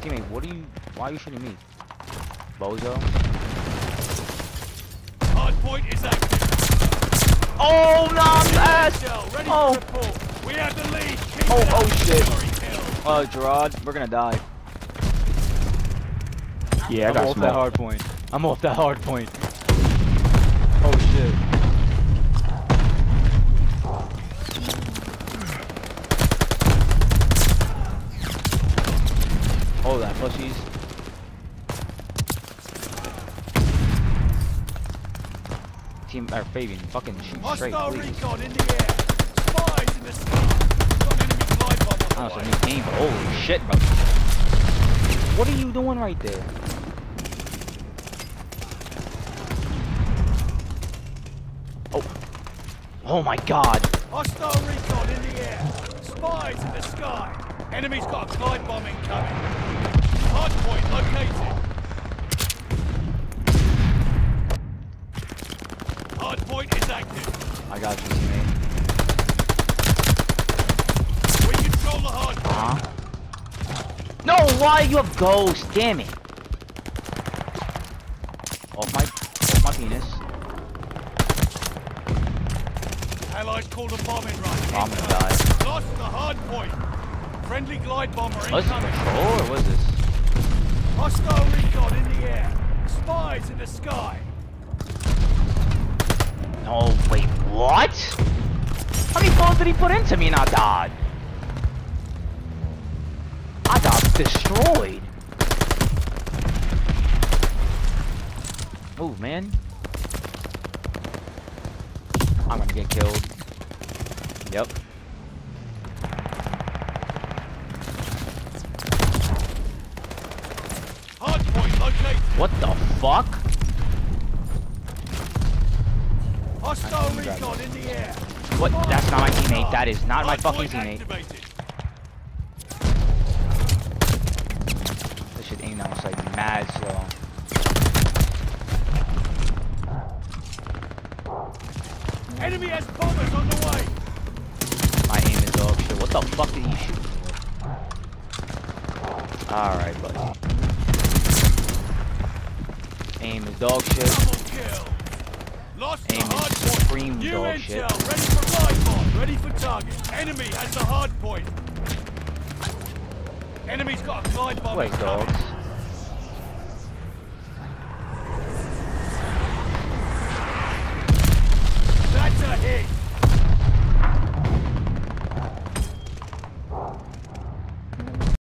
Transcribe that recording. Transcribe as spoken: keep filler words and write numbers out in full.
Teammate, what are you? Why are you shooting me? Bozo. Hard point is active. Oh no, I'm ass! Ready Oh. for report. We have the lead. Keep Oh, it up. oh shit. Kill. Oh, Gerard, we're gonna die. Yeah, I I'm got off smoked. that hard point. I'm off that hard point. Oh shit. Oh, that plushies. Team, or Fabian, fucking shoot straight, Hostile please. recon in the air. Spies in the sky. Got an enemy glide bomb I on don't the know, way. new game, but holy shit, bro. What are you doing right there? Oh. Oh my god. Hostile recon in the air. Spies in the sky. Enemy's got a glide bomb incoming. Hard point located. Hard point is active. I got you, teammate. We control the hard point. Uh-huh. No, why you have ghost? Damn it. Off my, off my penis. Allies called a bombing run. I'm gonna die. Lost the hard point. Friendly glide bomber Was this incoming. control or was this? Hostile recon in the air. Spies in the sky. No, wait, what? How many balls did he put into me and I died? I got destroyed. Move, man. I'm gonna get killed. Yep. Hard point located. What the fuck? Hostile recon in the air. What? That's not my teammate. That is not my Hard fucking point teammate. activated. This shit ain't now like mad slow. Enemy has bombers on the way. My aim is dog shit. What the fuck did he shoot me with? Alright, buddy. Aim is dog shit. Double kill. Lost the Aim hard is point. supreme New dog intel. shit. Ready for glide bomb. Ready for target. Enemy has the hard point. Enemy's got a glide bomb Wait, incoming. dogs.